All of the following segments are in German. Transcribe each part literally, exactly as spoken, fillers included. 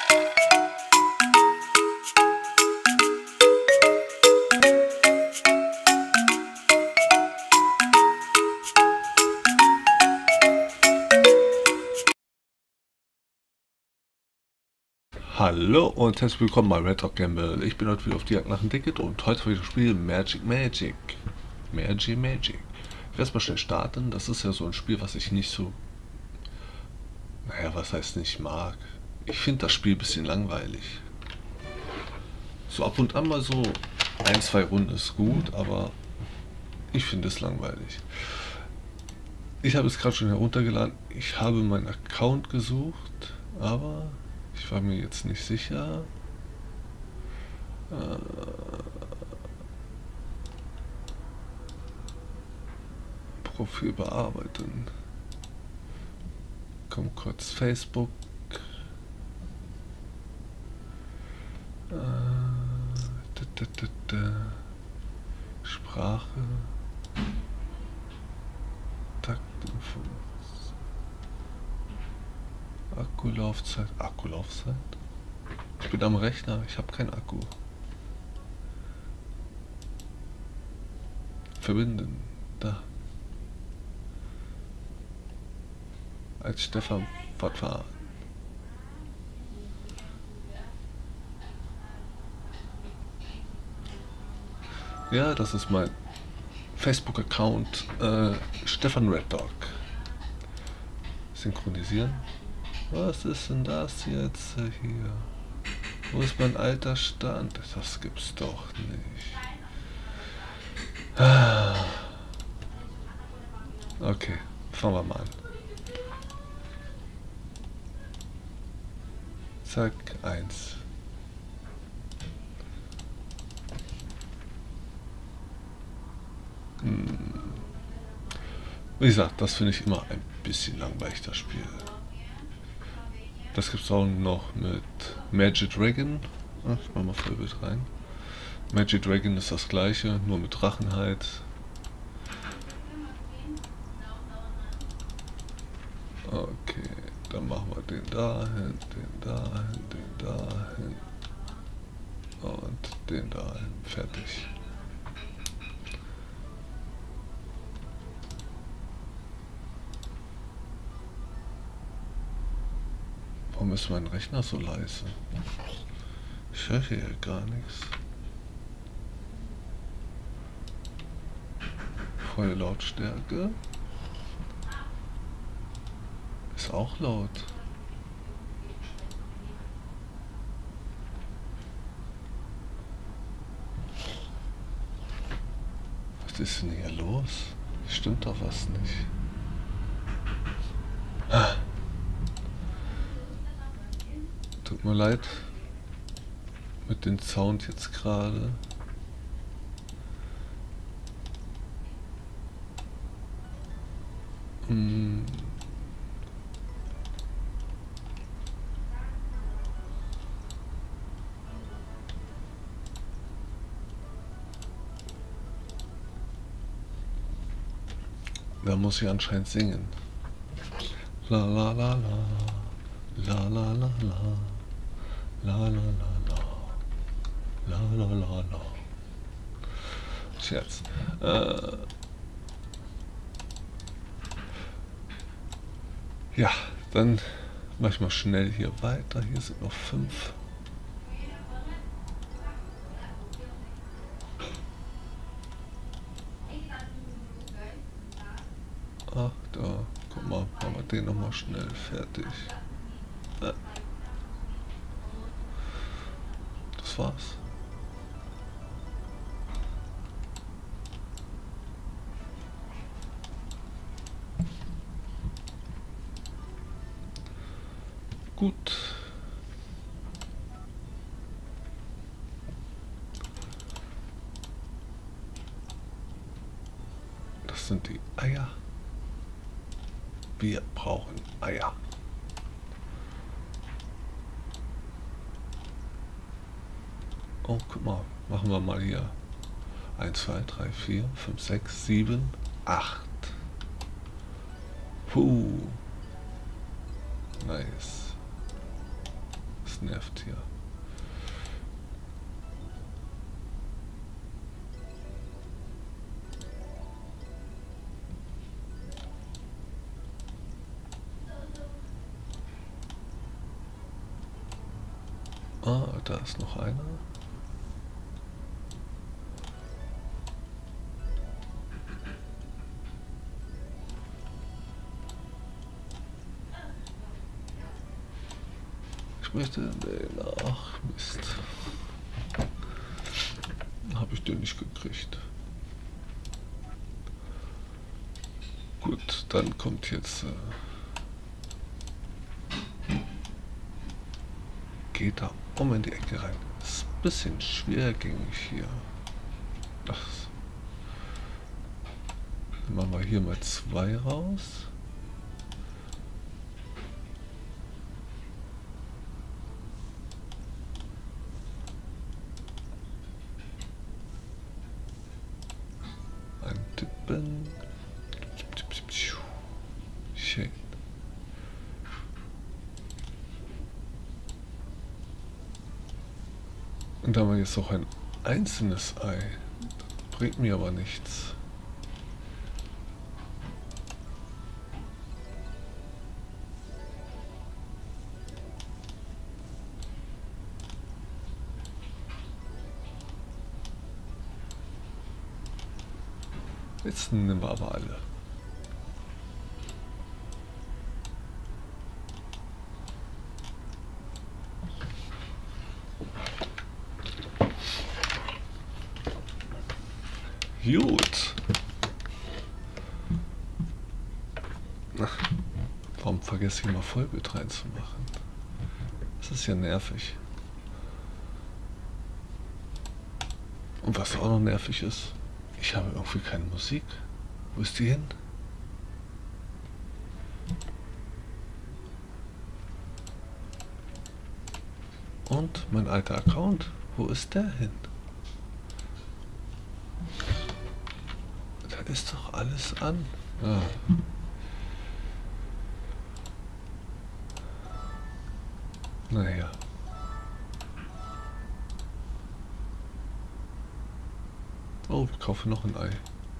Hallo und herzlich willkommen bei Red Dog Gamble. Ich bin heute wieder auf die Jagd nach dem Ticket und heute will ich spielen Magic Magic. Magic Magic. Ich werde mal schnell starten. Das ist ja so ein Spiel, was ich nicht so... Naja, was heißt nicht mag. Ich finde das Spiel ein bisschen langweilig. So ab und an mal so ein, zwei Runden ist gut, aber ich finde es langweilig. Ich habe es gerade schon heruntergeladen. Ich habe meinen Account gesucht, aber... ich war mir jetzt nicht sicher. Äh, Profil bearbeiten. Komm kurz Facebook. Äh, da, da, da, da. Sprache. Taktinfo. Akkulaufzeit. Akkulaufzeit? Ich bin am Rechner, ich habe keinen Akku. Verbinden. Da. Als Stefan fortfahren. Ja, das ist mein Facebook-Account. Äh, Stefan Red Dog. Synchronisieren. Was ist denn das jetzt hier? Wo ist mein alter Stand? Das gibt's doch nicht. Okay, fangen wir mal an. Zack, eins. Hm. Wie gesagt, das finde ich immer ein bisschen langweilig, das Spiel. Das gibt es auch noch mit Magic Dragon. Ach, ich mach mal Vollbild rein. Magic Dragon ist das gleiche, nur mit Drachen halt. Okay, dann machen wir den dahin, den dahin, den dahin und den dahin. Fertig. Warum ist mein Rechner so leise? Ich höre hier gar nichts. Volle Lautstärke. Ist auch laut. Was ist denn hier los? Stimmt doch was nicht. Tut mir leid mit dem Sound jetzt gerade. Hm. Da muss ich anscheinend singen. La la la la. La la la la. La la la la. La la la la. Scherz. Äh. Ja, dann mach ich mal schnell hier weiter. Hier sind noch fünf. Ach, da. Guck mal, machen wir den nochmal schnell fertig. Äh. Das war's. Gut. Das sind die Eier. Wir brauchen Eier. Oh, guck mal, machen wir mal hier eins, zwei, drei, vier, fünf, sechs, sieben, acht. Puh. Nice. das nervt hier. Ah, da ist noch einer. Ich möchte den... Ach, Mist. Habe ich den nicht gekriegt. Gut, dann kommt jetzt... Äh, geht da um in die Ecke rein. Ist ein bisschen schwergängig hier. Ach. Dann machen wir hier mal zwei raus. Eintippen. Schön. Und da haben wir jetzt noch ein einzelnes Ei. Das bringt mir aber nichts. Jetzt nehmen wir aber alle. Gut. Ach, warum vergesse ich immer Vollbild reinzumachen? Das ist ja nervig. Und was auch noch nervig ist, ich habe irgendwie keine Musik. Wo ist die hin? Und mein alter Account, wo ist der hin? Da ist doch alles an. Ah. Naja. Oh, wir kaufen noch ein Ei.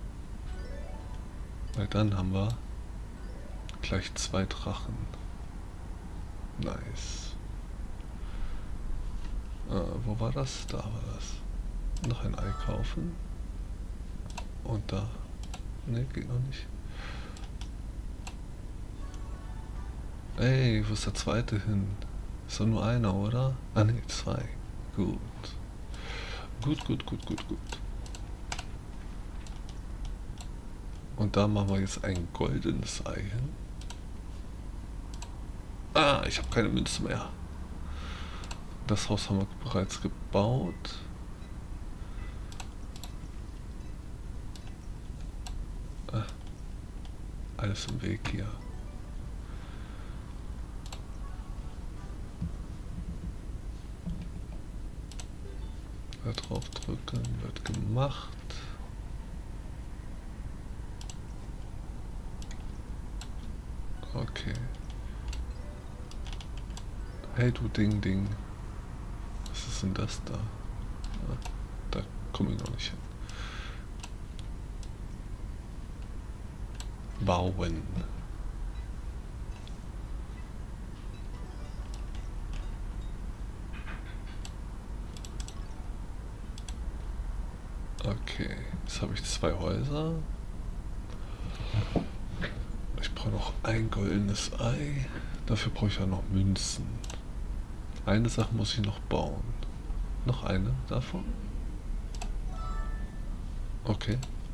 Weil dann haben wir gleich zwei Drachen. Nice. Ah, wo war das? Da war das. Noch ein Ei kaufen. Und da. Ne, geht noch nicht. Ey, wo ist der zweite hin? Ist doch nur einer, oder? Ah ne, zwei. Gut. Gut, gut, gut, gut, gut. Und da machen wir jetzt ein goldenes Ei hin. Ah, ich habe keine Münze mehr. Das Haus haben wir bereits gebaut. Ah, alles im Weg hier. Da drauf drücken, wird gemacht. Okay. Hey du Ding Ding. Was ist denn das da? Ah, da komme ich noch nicht hin. Bauen. Okay, jetzt habe ich zwei Häuser. Ich brauche noch ein goldenes Ei. Dafür brauche ich ja noch Münzen. Eine Sache muss ich noch bauen. Noch eine davon? Okay.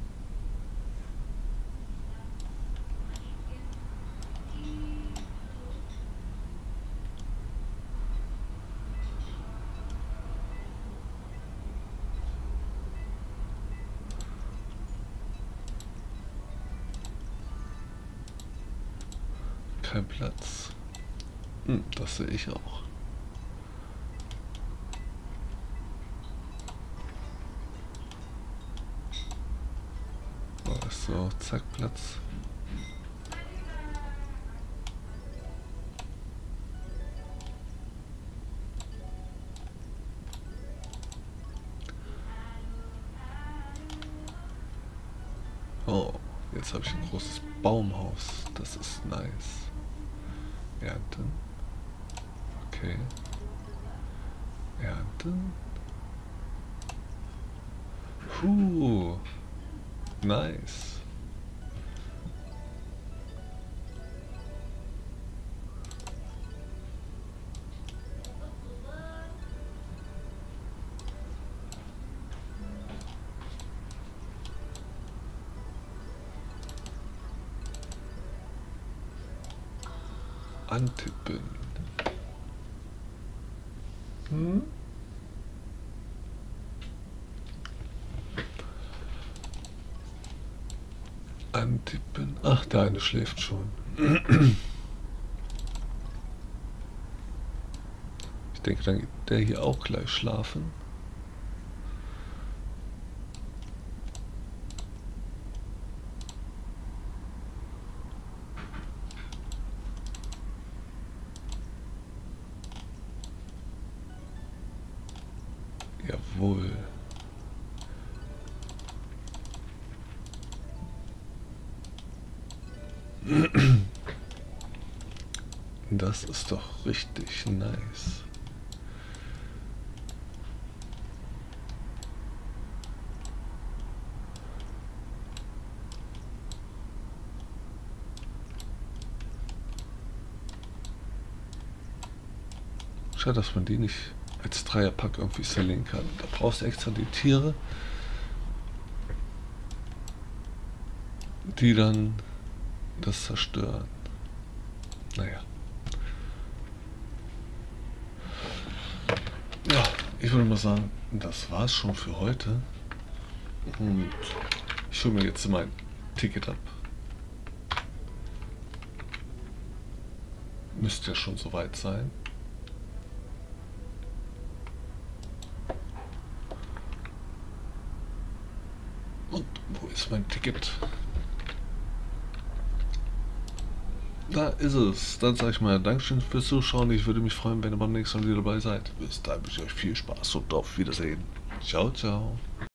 Kein Platz. Hm, das sehe ich auch. So, zack, Platz. Oh, jetzt habe ich ein großes Baumhaus. Das ist nice. Ernten. Okay. Ernten. Puh. Nice. Antippen. Hm? Antippen. Ach, der eine schläft schon. Ich denke, dann geht der hier auch gleich schlafen. Jawohl. Das ist doch richtig nice. Schade, dass man die nicht als Dreierpack irgendwie selling kann. Da brauchst du extra die Tiere, die dann das zerstören. Naja. Ja, ich würde mal sagen, das war's schon für heute. Und ich hole mir jetzt mein Ticket ab. Müsste ja schon soweit sein. Und wo ist mein Ticket? Da ist es. Dann sage ich mal Dankeschön fürs Zuschauen. Ich würde mich freuen, wenn ihr beim nächsten Mal wieder dabei seid. Bis dahin wünsche ich euch viel Spaß und auf Wiedersehen. Ciao, ciao.